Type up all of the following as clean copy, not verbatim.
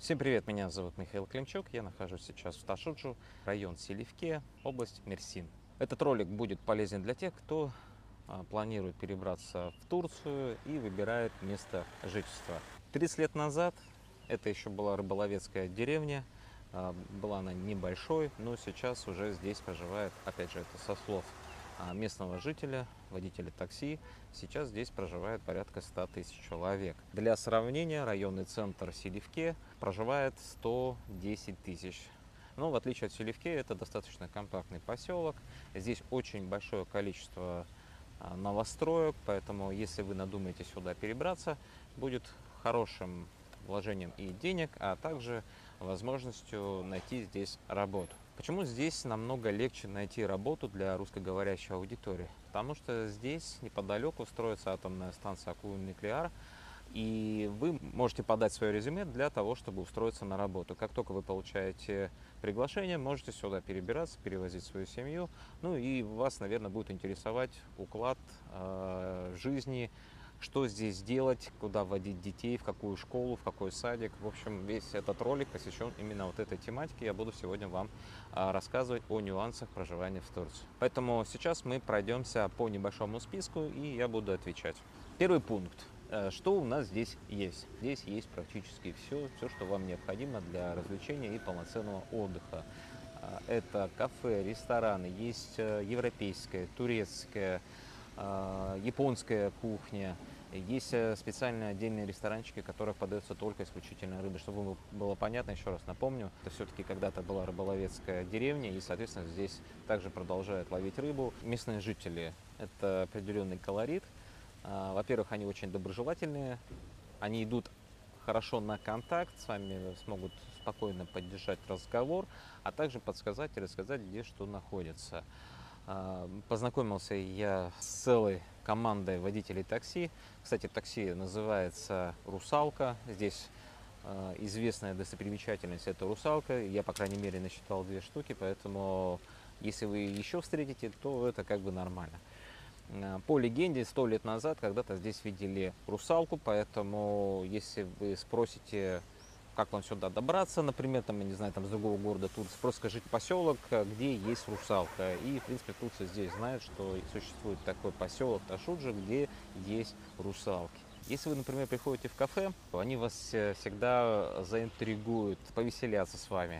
Всем привет, меня зовут Михаил Климчук, я нахожусь сейчас в Ташуджу, район Селивке, область Мерсин. Этот ролик будет полезен для тех, кто планирует перебраться в Турцию и выбирает место жительства. 30 лет назад это еще была рыболовецкая деревня, была она небольшой, но сейчас уже здесь проживает, опять же, это со слов местного жителя, водителя такси, сейчас здесь проживает порядка 100 тысяч человек. Для сравнения, районный центр Селивке проживает 110 тысяч. Но в отличие от Селивке, это достаточно компактный поселок. Здесь очень большое количество новостроек, поэтому если вы надумаете сюда перебраться, будет хорошим вложением и денег, а также возможностью найти здесь работу. Почему здесь намного легче найти работу для русскоговорящей аудитории? Потому что здесь неподалеку строится атомная станция Аку-Нуклеар, и вы можете подать свое резюме для того, чтобы устроиться на работу. Как только вы получаете приглашение, можете сюда перебираться, перевозить свою семью. Ну и вас, наверное, будет интересовать уклад жизни, что здесь делать, куда водить детей, в какую школу, в какой садик. В общем, весь этот ролик посвящен именно вот этой тематике. Я буду сегодня вам рассказывать о нюансах проживания в Турции. Поэтому сейчас мы пройдемся по небольшому списку, и я буду отвечать. Первый пункт. Что у нас здесь есть? Здесь есть практически все, что вам необходимо для развлечения и полноценного отдыха. Это кафе, рестораны, есть европейская, турецкая, японская кухня. Есть специальные отдельные ресторанчики, в которых подается только исключительно рыба. Чтобы было понятно, еще раз напомню, это все-таки когда-то была рыболовецкая деревня, и, соответственно, здесь также продолжают ловить рыбу. Местные жители – это определенный колорит. Во-первых, они очень доброжелательные, они идут хорошо на контакт, с вами смогут спокойно поддержать разговор, а также подсказать и рассказать, где что находится. Познакомился я с целой командой водителей такси. Кстати, такси называется «Русалка». Здесь известная достопримечательность – это «Русалка». Я, по крайней мере, насчитал 2 штуки, поэтому если вы еще встретите, то это как бы нормально. По легенде, 100 лет назад когда-то здесь видели русалку, поэтому если вы спросите, как вам сюда добраться, например, там, я не знаю, там, с другого города Турции, просто скажите поселок, где есть русалка. И, в принципе, Турция здесь знает, что существует такой поселок Ташуджа, где есть русалки. Если вы, например, приходите в кафе, то они вас всегда заинтригуют, повеселятся с вами.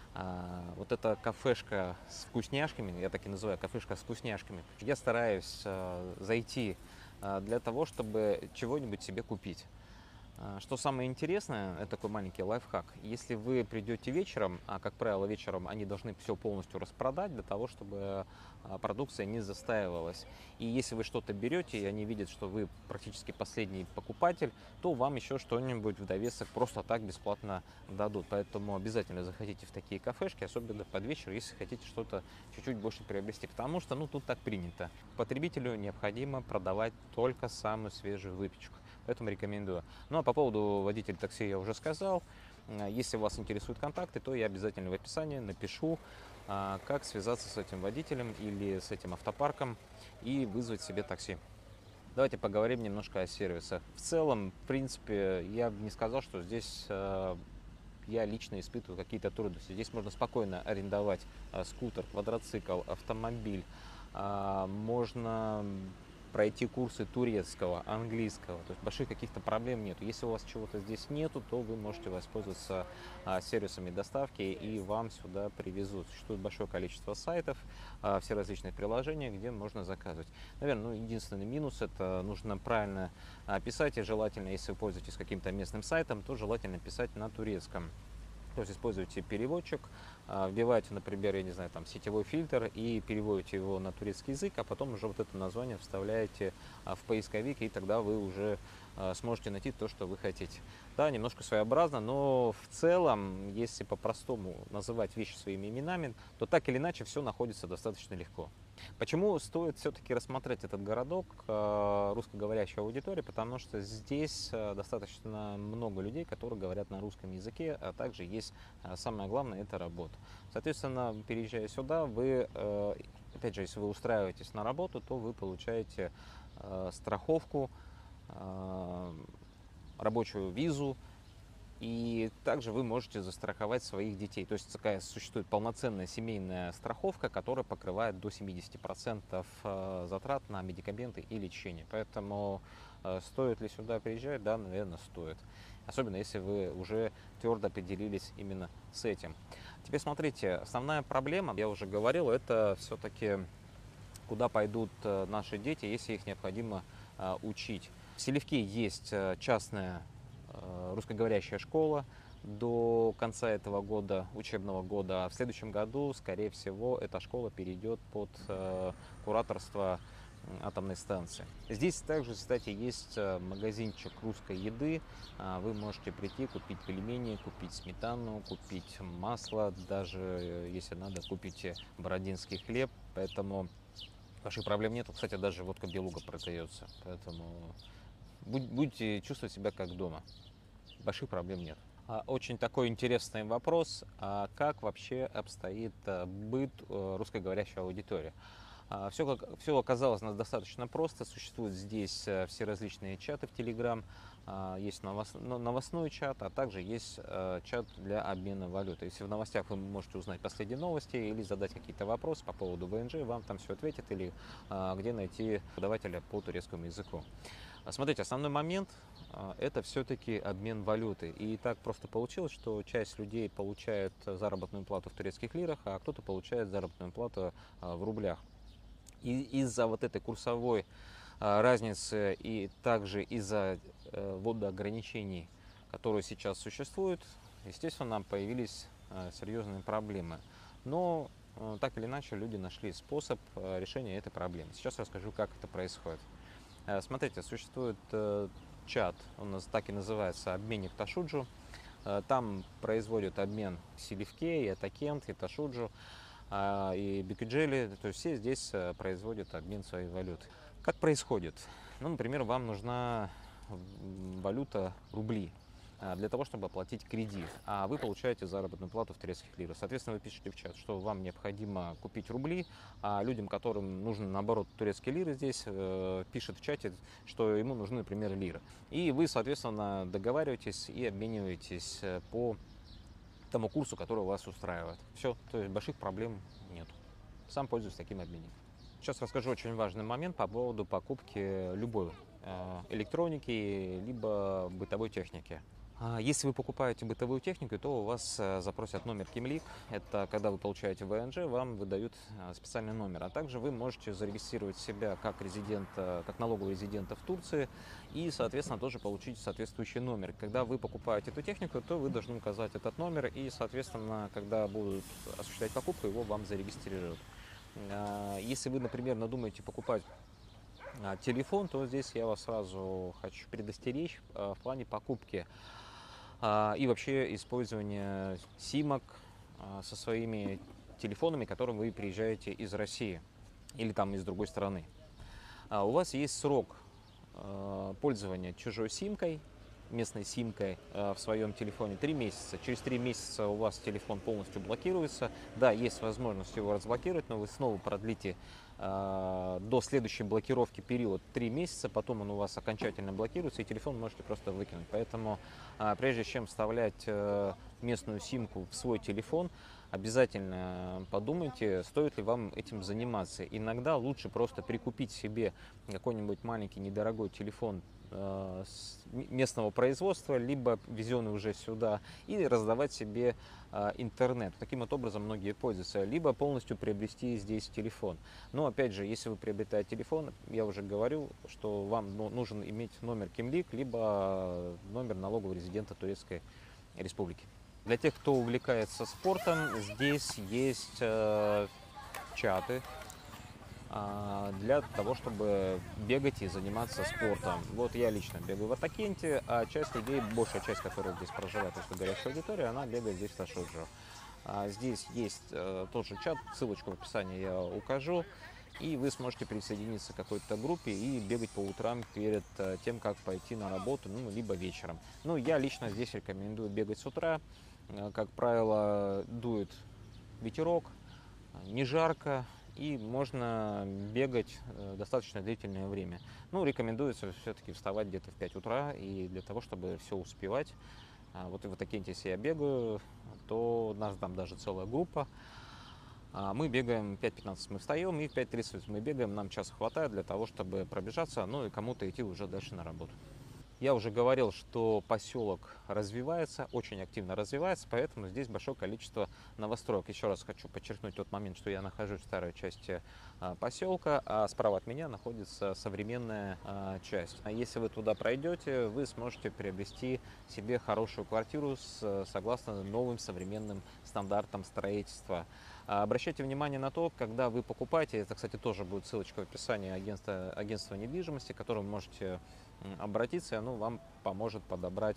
Вот эта кафешка с вкусняшками, я так и называю, кафешка с вкусняшками, я стараюсь зайти для того, чтобы чего-нибудь себе купить. Что самое интересное, это такой маленький лайфхак. Если вы придете вечером, а как правило вечером они должны все полностью распродать для того, чтобы продукция не застаивалась. И если вы что-то берете, и они видят, что вы практически последний покупатель, то вам еще что-нибудь в довесок просто так бесплатно дадут. Поэтому обязательно заходите в такие кафешки, особенно под вечер, если хотите что-то чуть-чуть больше приобрести. Потому что, тут так принято. Потребителю необходимо продавать только самую свежую выпечку. Поэтому рекомендую. Ну а по поводу водителя такси я уже сказал. Если вас интересуют контакты, то я обязательно в описании напишу, как связаться с этим водителем или с этим автопарком и вызвать себе такси. Давайте поговорим немножко о сервисах. В целом, в принципе, я бы не сказал, что здесь я лично испытываю какие-то трудности. Здесь можно спокойно арендовать скутер, квадроцикл, автомобиль. Можно пройти курсы турецкого, английского, то есть больших каких-то проблем нету. Если у вас чего-то здесь нету, то вы можете воспользоваться сервисами доставки, и вам сюда привезут. Существует большое количество сайтов, все различные приложения, где можно заказывать. Наверное, единственный минус – это нужно правильно писать, и желательно, если вы пользуетесь каким-то местным сайтом, то желательно писать на турецком. То есть используйте переводчик, вбиваете, например, я не знаю, там сетевой фильтр и переводите его на турецкий язык, а потом уже вот это название вставляете в поисковик, и тогда вы уже сможете найти то, что вы хотите. Да, немножко своеобразно, но в целом, если по-простому называть вещи своими именами, то так или иначе все находится достаточно легко. Почему стоит все-таки рассмотреть этот городок русскоговорящей аудитории? Потому что здесь достаточно много людей, которые говорят на русском языке, а также есть, самое главное, это работа. Соответственно, переезжая сюда, вы, опять же, если вы устраиваетесь на работу, то вы получаете страховку, рабочую визу, И также вы можете застраховать своих детей. То есть такая существует полноценная семейная страховка, которая покрывает до 70% затрат на медикаменты и лечение. Поэтому стоит ли сюда приезжать? Да, наверное, стоит. Особенно если вы уже твердо определились именно с этим. Теперь смотрите, основная проблема, я уже говорил, это все-таки куда пойдут наши дети, если их необходимо учить. В Селивке есть частная русскоговорящая школа до конца этого года, учебного года. А в следующем году, скорее всего, эта школа перейдет под кураторство атомной станции. Здесь также, кстати, есть магазинчик русской еды. Вы можете прийти, купить пельмени, купить сметану, купить масло, даже если надо, купите бородинский хлеб. Поэтому больших проблем нету. Кстати, даже водка Белуга продается. Поэтому будете чувствовать себя как дома. Больших проблем нет. Очень такой интересный вопрос. Как вообще обстоит быт русскоговорящей аудитории? Все оказалось достаточно просто. Существуют здесь все различные чаты в Telegram. Есть новостной чат, а также есть чат для обмена валюты. Если в новостях вы можете узнать последние новости или задать какие-то вопросы по поводу ВНЖ, вам там все ответят, или где найти преподавателя по турецкому языку. Смотрите, основной момент это все-таки обмен валюты. И так просто получилось, что часть людей получает заработную плату в турецких лирах, а кто-то получает заработную плату в рублях. И из-за вот этой курсовой разницы и также из-за водоограничений, которые сейчас существуют, естественно, появились серьезные проблемы. Но так или иначе люди нашли способ решения этой проблемы. Сейчас расскажу, как это происходит. Смотрите, существует чат, он так и называется, обменник Ташуджу. Там производят обмен Селивке, и Атакент, и Ташуджу, и Бикюджели. То есть все здесь производят обмен своей валюты. Как происходит? Ну, например, вам нужна валюта рубли для того, чтобы оплатить кредит, а вы получаете заработную плату в турецких лирах. Соответственно, вы пишете в чат, что вам необходимо купить рубли, а людям, которым нужно, наоборот, турецкие лиры здесь, пишет в чате, что ему нужны, например, лиры. И вы, соответственно, договариваетесь и обмениваетесь по тому курсу, который вас устраивает. Все, то есть больших проблем нет. Сам пользуюсь таким обменником. Сейчас расскажу очень важный момент по поводу покупки любой электроники либо бытовой техники. Если вы покупаете бытовую технику, то у вас запросят номер Кимлик. Это когда вы получаете ВНЖ, вам выдают специальный номер. А также вы можете зарегистрировать себя как резидента, как налогового резидента в Турции и, соответственно, тоже получить соответствующий номер. Когда вы покупаете эту технику, то вы должны указать этот номер и, соответственно, когда будут осуществлять покупку, его вам зарегистрируют. Если вы, например, надумаете покупать телефон, то здесь я вас сразу хочу предостеречь в плане покупки и вообще использования симок со своими телефонами, которым вы приезжаете из России или там из другой страны. У вас есть срок пользования чужой симкой, местной симкой в своем телефоне 3 месяца. Через 3 месяца у вас телефон полностью блокируется. Да, есть возможность его разблокировать, но вы снова продлите до следующей блокировки период 3 месяца, потом он у вас окончательно блокируется, и телефон можете просто выкинуть. Поэтому прежде чем вставлять местную симку в свой телефон, обязательно подумайте, стоит ли вам этим заниматься. Иногда лучше просто прикупить себе какой-нибудь маленький недорогой телефон местного производства, либо везенный уже сюда, и раздавать себе интернет. Таким вот образом многие пользуются. Либо полностью приобрести здесь телефон. Но опять же, если вы приобретаете телефон, я уже говорю, что вам нужен иметь номер Кимлик, либо номер налогового резидента Турецкой Республики. Для тех, кто увлекается спортом, здесь есть чаты для того, чтобы бегать и заниматься спортом. Вот я лично бегаю в Атакенте, а часть людей, большая часть, которая здесь проживает, русскоговорящая аудитория, она бегает здесь в Ташуджу. Здесь есть тот же чат, ссылочку в описании я укажу, и вы сможете присоединиться к какой-то группе и бегать по утрам перед тем, как пойти на работу, ну, либо вечером. Ну, я лично здесь рекомендую бегать с утра. Как правило, дует ветерок, не жарко, и можно бегать достаточно длительное время. Ну, рекомендуется все-таки вставать где-то в 5 утра, и для того, чтобы все успевать, Вот в Ташкенте, если я бегаю, то нас там даже целая группа. Мы бегаем 5:15, мы встаем, и в 5:30 мы бегаем, нам часа хватает для того, чтобы пробежаться, ну и кому-то идти уже дальше на работу. Я уже говорил, что поселок развивается, очень активно развивается, поэтому здесь большое количество новостроек. Еще раз хочу подчеркнуть тот момент, что я нахожусь в старой части поселка, а справа от меня находится современная часть. А если вы туда пройдете, вы сможете приобрести себе хорошую квартиру согласно новым современным стандартам строительства. Обращайте внимание на то, когда вы покупаете, это, кстати, тоже будет ссылочка в описании агентства недвижимости, к которому можете обратиться, и оно вам поможет подобрать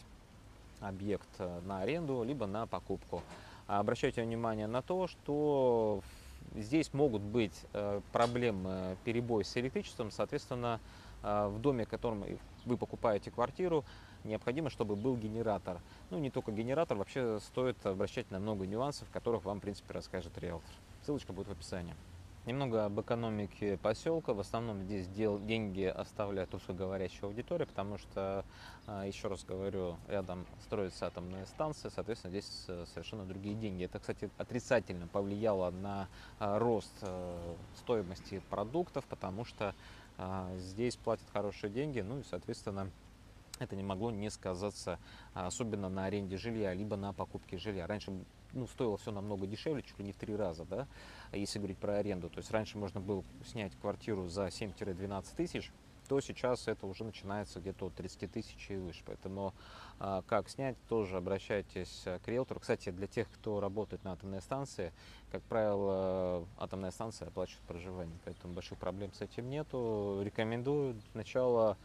объект на аренду, либо на покупку. Обращайте внимание на то, что здесь могут быть проблемы, перебой с электричеством, соответственно, в доме, в котором вы покупаете квартиру, необходимо, чтобы был генератор. Ну, не только генератор, вообще стоит обращать на много нюансов, которых вам, в принципе, расскажет риэлтор. Ссылочка будет в описании. Немного об экономике поселка. В основном здесь деньги оставляют русскоговорящая аудитория, потому что, еще раз говорю, рядом строится атомная станция, соответственно, здесь совершенно другие деньги. Это, кстати, отрицательно повлияло на рост стоимости продуктов, потому что здесь платят хорошие деньги, ну и, соответственно, это не могло не сказаться особенно на аренде жилья, либо на покупке жилья. Раньше стоило все намного дешевле, чуть ли не в 3 раза, да, если говорить про аренду. То есть раньше можно было снять квартиру за 7-12 тысяч, то сейчас это уже начинается где-то от 30 тысяч и выше. Поэтому как снять, тоже обращайтесь к риэлтору. Кстати, для тех, кто работает на атомной станции, как правило, атомная станция оплачивает проживание, поэтому больших проблем с этим нету. Рекомендую сначала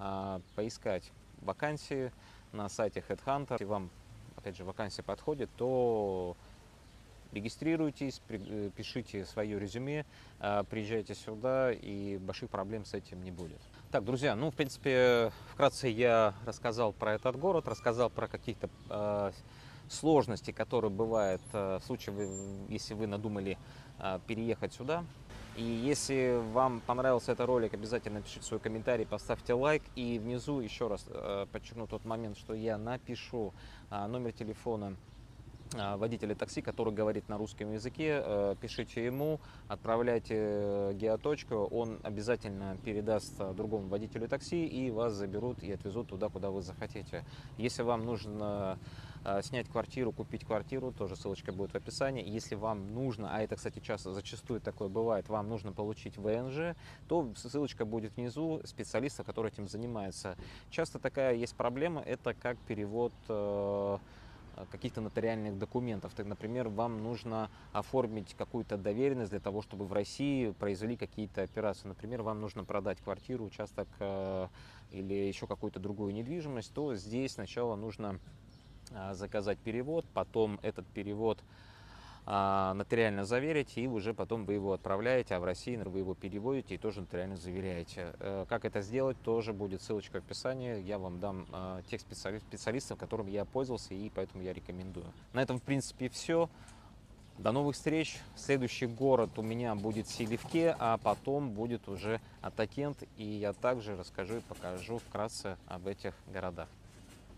поискать вакансии на сайте HeadHunter. Если вам, опять же, вакансия подходит, то регистрируйтесь, пишите свое резюме, приезжайте сюда, и больших проблем с этим не будет. Так, друзья, в принципе, вкратце я рассказал про этот город, рассказал про какие-то сложности, которые бывают в случае, если вы надумали переехать сюда. И если вам понравился этот ролик, обязательно пишите свой комментарий, поставьте лайк. И внизу еще раз подчеркну тот момент, что я напишу номер телефона водителя такси, который говорит на русском языке. Пишите ему, отправляйте геоточку, он обязательно передаст другому водителю такси, и вас заберут и отвезут туда, куда вы захотите. Если вам нужно снять квартиру, купить квартиру, тоже ссылочка будет в описании. Если вам нужно, а это, кстати, зачастую такое бывает, вам нужно получить ВНЖ, то ссылочка будет внизу специалиста, который этим занимается. Часто такая есть проблема, это как перевод каких-то нотариальных документов. Так, например, вам нужно оформить какую-то доверенность для того, чтобы в России произвели какие-то операции. Например, вам нужно продать квартиру, участок или еще какую-то другую недвижимость, то здесь сначала нужно заказать перевод, потом этот перевод нотариально заверить, и уже потом вы его отправляете, а в России вы его переводите и тоже нотариально заверяете. Как это сделать, тоже будет ссылочка в описании. Я вам дам тех специалистов, которым я пользовался, и поэтому я рекомендую. На этом, в принципе, все. До новых встреч. Следующий город у меня будет Селивке, а потом будет уже Атакент, и я также расскажу и покажу вкратце об этих городах.